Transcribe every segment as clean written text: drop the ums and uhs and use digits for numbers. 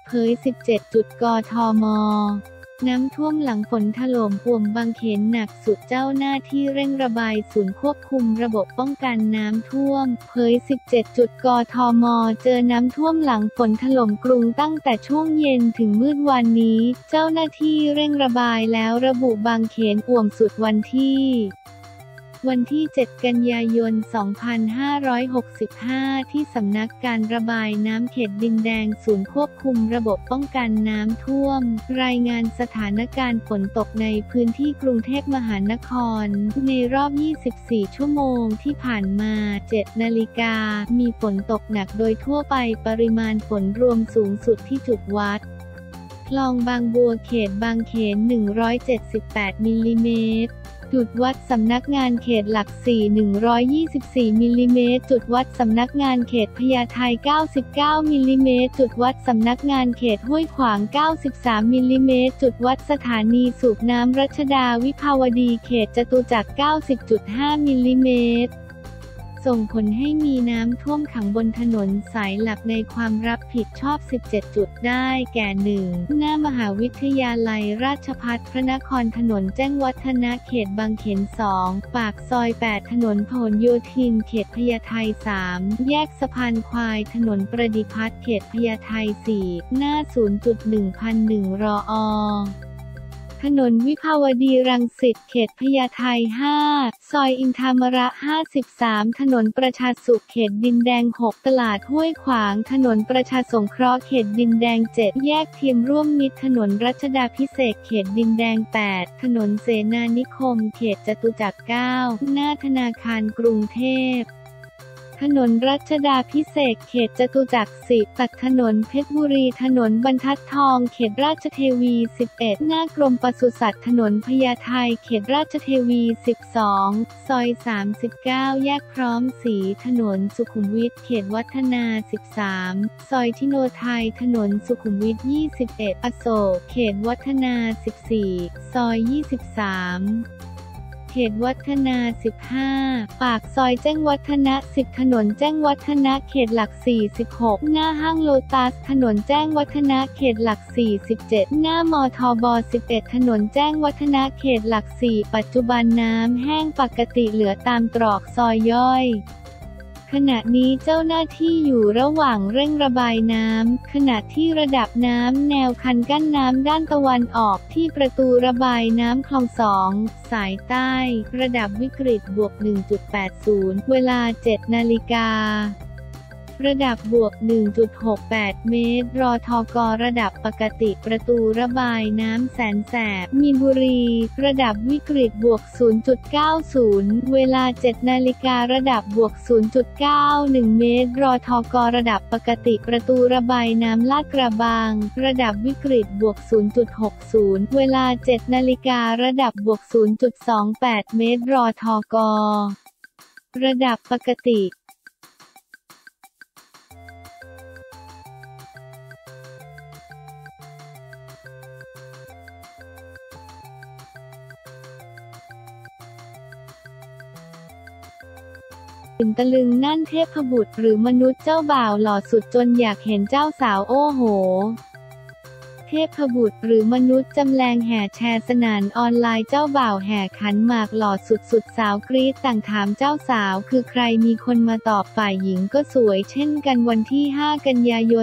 เผย 17 จุดกทม.น้ำท่วมหลังฝนถล่มอ่วมบางเขนหนักสุดเจ้าหน้าที่เร่งระบายศูนย์ควบคุมระบบป้องกันน้ำท่วมเผย 17 จุดกทม.เจอน้ำท่วมหลังฝนถล่มกรุงตั้งแต่ช่วงเย็นถึงมืดวันนี้เจ้าหน้าที่เร่งระบายแล้วระบุบางเขนอ่วมสุดวันที่ 7 กันยายน 2565 ที่สำนักการระบายน้ำเขตดินแดงศูนย์ควบคุมระบบป้องกันน้ำท่วมรายงานสถานการณ์ฝนตกในพื้นที่กรุงเทพมหานครในรอบ 24 ชั่วโมงที่ผ่านมา 7 นาฬิกามีฝนตกหนักโดยทั่วไปปริมาณฝนรวมสูงสุดที่จุดวัดคลองบางบัวเขตบางเขน 178 มิลลิเมตรจุดวัดสำนักงานเขตหลัก4 124 มิลลิเมตรจุดวัดสำนักงานเขตพญาไท99 มิลลิเมตรจุดวัดสำนักงานเขตห้วยขวาง 93 มิลลิเมตรจุดวัดสถานีสูบน้ำรัชดาวิภาวดีเขตจตุจักร 90.5 มิลลิเมตรส่งผลให้มีน้ำท่วมขังบนถนนสายหลักในความรับผิดชอบ 17 จุดได้แก่ 1. หน้ามหาวิทยาลัยราชภัฏพระนครถนนแจ้งวัฒนะเขตบางเขน 2. ปากซอย 8 ถนนพหลโยธินเขตพญาไท 3. แยกสะพานควายถนนประดิพัฒน์เขตพญาไท 4. หน้า 0.1,100 รอ. ถนนวิภาวดีรังสิตเขตพญาไท 5 ซอยอินทามระ 53 ถนนประชาสุขเขตดินแดง 6 ตลาดห้วยขวางถนนประชาสงเคราะห์เขตดินแดง 7 แยกเทียมร่วมมิตรถนนรัชดาภิเษกเขตดินแดง 8 ถนนเสนานิคมเขตจตุจักร 9 หน้าธนาคารกรุงเทพถนนรัชดาภิเษกเขตจตุจักร 10 ตัดถนนเพชรบุรีถนนบรรทัดทองเขตราชเทวี 11 หน้ากรมปศุสัตว์ถนนพญาไทเขตราชเทวี 12 ซอย 39 แยกพร้อมศรีถนนสุขุมวิทเขตวัฒนา 13 ซอยทิโนไทยถนนสุขุมวิท 21 อโศกเขตวัฒนา 14 ซอย 23เขตวัฒนา 15 ปากซอยแจ้งวัฒนะ 10 ถนนแจ้งวัฒนะเขตหลัก 46 หน้าห้างโลตัสถนนแจ้งวัฒนะเขตหลัก 47 หน้ามทบ 11 ถนนแจ้งวัฒนะเขตหลัก 4 ปัจจุบันน้ำแห้งปกติเหลือตามตรอกซอยย่อยขณะนี้เจ้าหน้าที่อยู่ระหว่างเร่งระบายน้ำขณะที่ระดับน้ำแนวคันกั้นน้ำด้านตะวันออกที่ประตูระบายน้ำคลอง 2 สายใต้ระดับวิกฤตบวก 1.80 เวลา 7 นาฬิการะดับบวก 1.68 เมตรรทกระดับปกติประตูระบายน้ำแสนแสบมีนบุรีระดับวิกฤตบวก 0.90 เวลา 7 นาฬิการะดับบวก 0.91 เมตรรทกระดับปกติประตูระบายน้ำลาดกระบังระดับวิกฤตบวก 0.60 เวลา 7 นาฬิการะดับบวก 0.28 เมตรรทกระดับปกติตื่นตะลึงนั่นเทพบุตรหรือมนุษย์เจ้าบ่าวหล่อสุดจนอยากเห็นเจ้าสาวโอ้โหเทพบุตรหรือมนุษย์จำแรงแห่แชร์สนั่นออนไลน์เจ้าบ่าวแห่ขันหมากหล่อสุดสาวกรี๊ดต่างถามเจ้าสาวคือใครมีคนมาตอบฝ่ายหญิงก็สวยเช่นกันวันที่ 5 กันยายน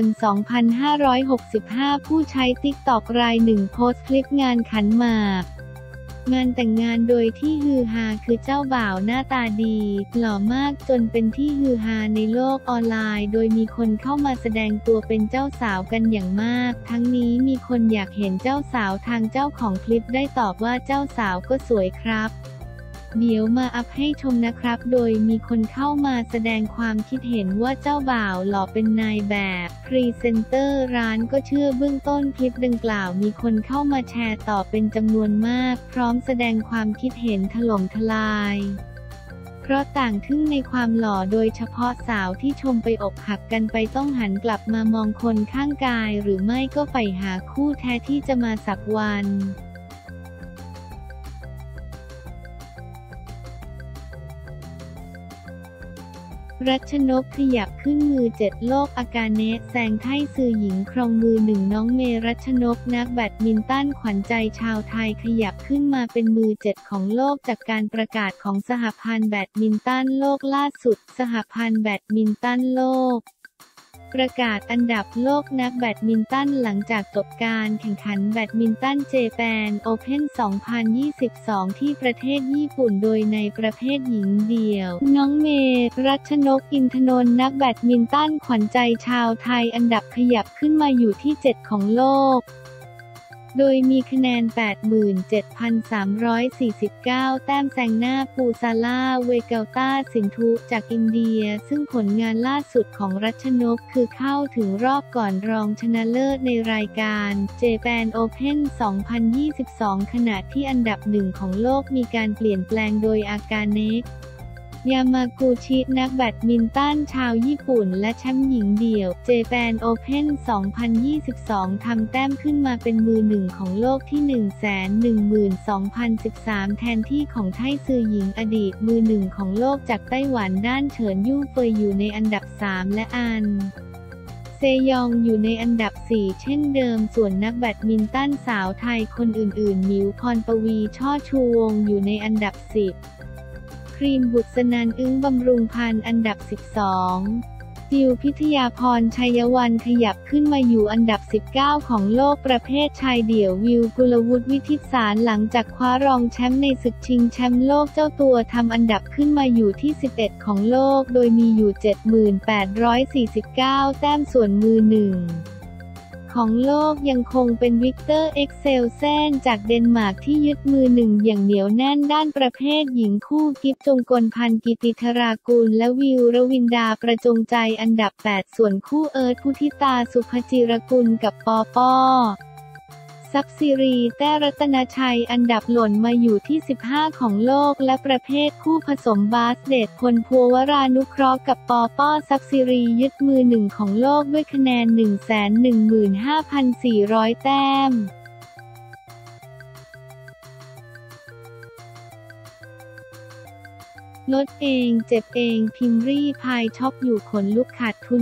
2565 ผู้ใช้ติ๊กต็อกรายหนึ่งโพสต์คลิปงานขันหมากงานแต่งงานโดยที่ฮือฮาคือเจ้าบ่าวหน้าตาดีหล่อมากจนเป็นที่ฮือฮาในโลกออนไลน์โดยมีคนเข้ามาแสดงตัวเป็นเจ้าสาวกันอย่างมากทั้งนี้มีคนอยากเห็นเจ้าสาวทางเจ้าของคลิปได้ตอบว่าเจ้าสาวก็สวยครับเดี๋ยวมาอัพให้ชมนะครับโดยมีคนเข้ามาแสดงความคิดเห็นว่าเจ้าบ่าวหล่อเป็นนายแบบพรีเซนเตอร์ร้านก็เชื่อเบื้องต้นคลิปดังกล่าวมีคนเข้ามาแชร์ต่อเป็นจำนวนมากพร้อมแสดงความคิดเห็นถล่มทลายเพราะต่างทึ่งในความหล่อโดยเฉพาะสาวที่ชมไปอกหักกันไปต้องหันกลับมามองคนข้างกายหรือไม่ก็ใฝ่หาคู่แท้ที่จะมาสักวันรัชนกขยับขึ้นมือ7โลกอากาเนะแซงไทซือหญิงครองมือ1น้องเมรัชนกนักแบดมินตันขวัญใจชาวไทยขยับขึ้นมาเป็นมือ7ของโลกจากการประกาศของสหพันธ์แบดมินตันโลกล่าสุดสหพันธ์แบดมินตันโลกประกาศอันดับโลกนักแบดมินตันหลังจากจบการแข่งขันแบดมินตันเจแปนโอเพ่น 2022 ที่ประเทศญี่ปุ่นโดยในประเภทหญิงเดี่ยวน้องเมรัชนกอินทนนท์นักแบดมินตันขวัญใจชาวไทยอันดับขยับขึ้นมาอยู่ที่7ของโลกโดยมีคะแนน 87,349 แต้มแซงหน้าปูซาล่าเวเกลตาสินธุจากอินเดียซึ่งผลงานล่าสุดของรัชนกคือเข้าถึงรอบก่อนรองชนะเลิศในรายการเจแปนโอเพ่น 2022 ขณะที่อันดับ1ของโลกมีการเปลี่ยนแปลงโดยอากาเนะยามากุชินักแบดมินตันชาวญี่ปุ่นและแชมป์หญิงเดี่ยวเจแปนโอเพ่น 2022 ทำแต้มขึ้นมาเป็นมือ1ของโลกที่ 112,013 แทนที่ของไทซือหญิงอดีตมือ1ของโลกจากไต้หวันด้านเฉินยู่เฟยอยู่ในอันดับ3และอันเซยองอยู่ในอันดับ4เช่นเดิมส่วนนักแบดมินตันสาวไทยคนอื่นๆมิวพรปวีช่อชูวงศ์อยู่ในอันดับ10ครีมบุษนันท์อึ้งบำรุงพันธ์อันดับ12จิวพิทยาพรชัยวรรณขยับขึ้นมาอยู่อันดับ19ของโลกประเภทชายเดี่ยววิวกุลวุฒิวิทิตสารหลังจากคว้ารองแชมป์ในศึกชิงแชมป์โลกเจ้าตัวทำอันดับขึ้นมาอยู่ที่11ของโลกโดยมีอยู่ 7,849 แต้มส่วนมือ1ของโลกยังคงเป็นวิกเตอร์เอ็กเซลเซนจากเดนมาร์กที่ยึดมือ1อย่างเหนียวแน่นด้านประเภทหญิงคู่กิฟจงกลพันธ์กิติธรากุลและวิวรวินดาประจงใจอันดับ8ส่วนคู่เอิร์ธพุทธิตาสุภจิรกุลกับปอปทรัพย์สิริแต้รัตนชัยอันดับหล่นมาอยู่ที่15ของโลกและประเภทคู่ผสมบาสเดชพลภัววรานุเคราะห์กับปอปทรัพย์สิริยึดมือ1ของโลกด้วยคะแนน 115,400 แต้มลดเองเจ็บเองพิมรี่พายช็อกอยู่ขนลุกขาดทุน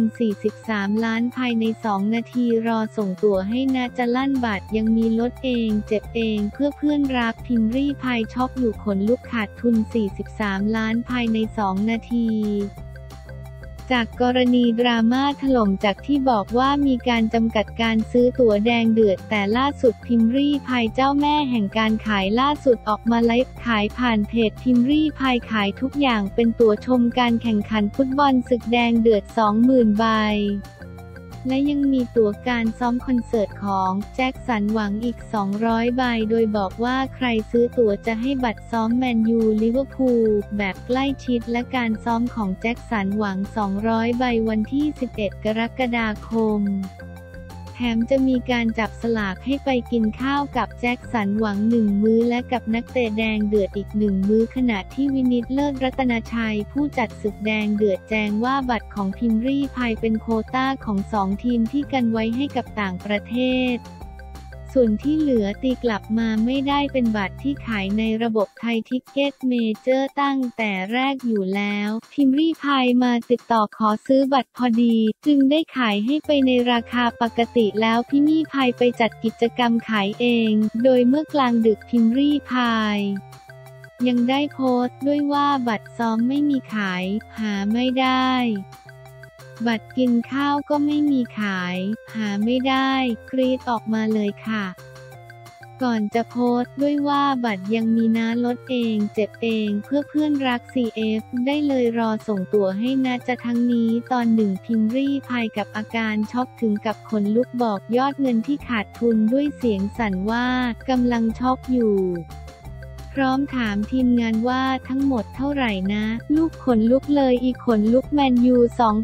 43ล้านภายใน2นาทีรอส่งตั๋วให้นะจะลั่นบัตรยังมีลดเองเจ็บเองเพื่อเพื่อนรักพิมรี่พายช็อกอยู่ขนลุกขาดทุน43ล้านภายใน2นาทีจากกรณีดราม่าถล่มจากที่บอกว่ามีการจำกัดการซื้อตั๋วแดงเดือดแต่ล่าสุดพิมรี่พายเจ้าแม่แห่งการขายล่าสุดออกมาไลฟ์ขายผ่านเพจพิมรี่พายขายทุกอย่างเป็นตั๋วชมการแข่งขันฟุตบอลศึกแดงเดือด 20,000 ใบและยังมีตั๋วการซ้อมคอนเสิร์ตของแจ็คสันหวังอีก200ใบโดยบอกว่าใครซื้อตั๋วจะให้บัตรซ้อมแมนยูลิเวอร์พูลแบบใกล้ชิดและการซ้อมของแจ็คสันหวัง200ใบวันที่11กรกฎาคมแถมจะมีการจับสลากให้ไปกินข้าวกับแจ็คสันหวัง1มื้อและกับนักเตะแดงเดือดอีก1มื้อขณะที่วินิตเลิศรัตนชัยผู้จัดศึกแดงเดือดแจ้งว่าบัตรของพิมรี่พายเป็นโควต้าของ2ทีมที่กันไว้ให้กับต่างประเทศส่วนที่เหลือตีกลับมาไม่ได้เป็นบัตรที่ขายในระบบไทยทิกเก็ตเมเจอร์ตั้งแต่แรกอยู่แล้วพิมรี่พายมาติดต่อขอซื้อบัตรพอดีจึงได้ขายให้ไปในราคาปกติแล้วพิมรี่พายไปจัดกิจกรรมขายเองโดยเมื่อกลางดึกพิมรี่พายยังได้โพสต์ด้วยว่าบัตรซ้อมไม่มีขายหาไม่ได้บัตรกินข้าวก็ไม่มีขายหาไม่ได้กรี๊ดออกมาเลยค่ะก่อนจะโพสต์ด้วยว่าบัตรยังมีนะลดเองเจ็บเองเพื่อเพื่อนรัก CF ได้เลยรอส่งตั๋วให้นะจะทั้งนี้ตอน1พิมรี่พายกับอาการช็อกถึงกับขนลุกบอกยอดเงินที่ขาดทุนด้วยเสียงสั่นว่ากำลังช็อกอยู่พร้อมถามทีมงานว่าทั้งหมดเท่าไหร่นะลูกขนลุกเลยอีกขนลุกแมนยู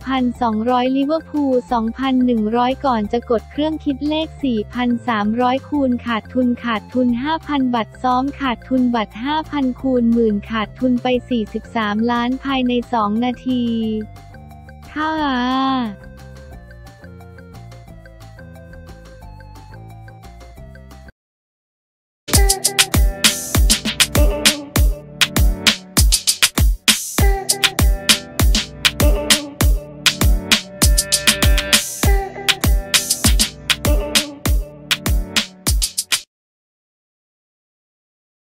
2,200 ลิเวอร์พูล 2,100 ก่อนจะกดเครื่องคิดเลข 4,300 คูณขาดทุน 5,000 บัตรซ้อมขาดทุนบัตร 5,000 คูณหมื่นขาดทุนไป43ล้านภายใน2นาทีค่ะ